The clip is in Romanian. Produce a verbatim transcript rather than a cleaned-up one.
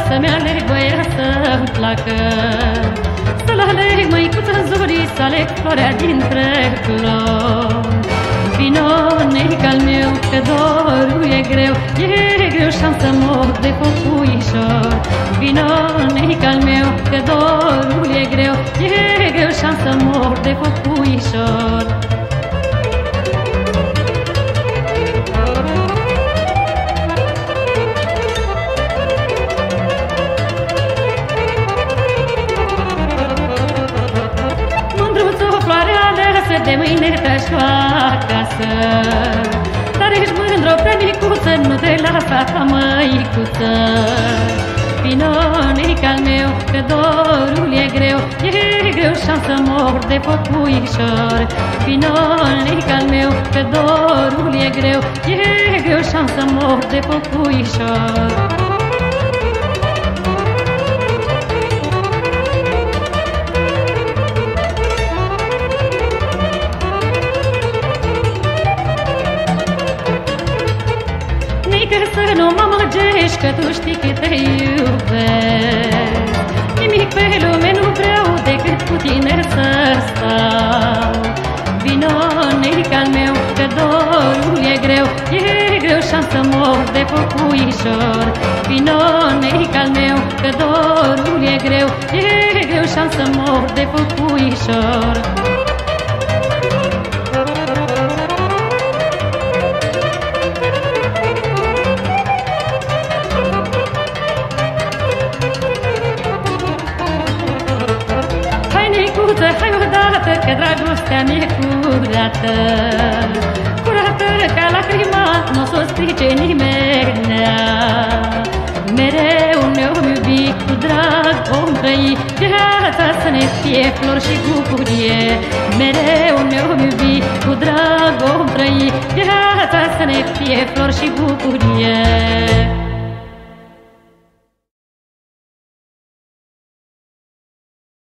să-mi aleg băia să-mi placă, să-l aleg măicuță în zorii, să aleg floarea dintre flori. Vino, neic-al meu, că dorul e greu, e greu și-am să mor de focuișor. Vino, neic-al meu, că dorul e greu, e greu și-am să mor de focuișor. De mâine te-aș lua acasă, dar ești mândră pe micuță, nu te lasa ca măicuță. Vino, neic-al meu, că dorul e greu, e greu și-am să mor de focuișor. Vino, neic-al meu, că dorul e greu, e greu și-am să mor de focuișor. Să nu mă măgești, că tu știi cât te iubesc. Nimic pe lume nu vreau decât cu tine să stau. Vino, neic-al meu, că dorul e greu, e greu și-am să mor de focuișor. Vino, neic-al meu, că dorul e greu, e greu și-am să mor de focuișor. Hai odată, că dragostea mi-e curată, curată ca lacrima, n-o s-o strice nimenea. Mereu ne-om iubi, cu drag vom trăi, viața să ne fie flori și bucurie. Mereu ne-om iubi, cu drag vom trăi, viața să ne fie flori și bucurie.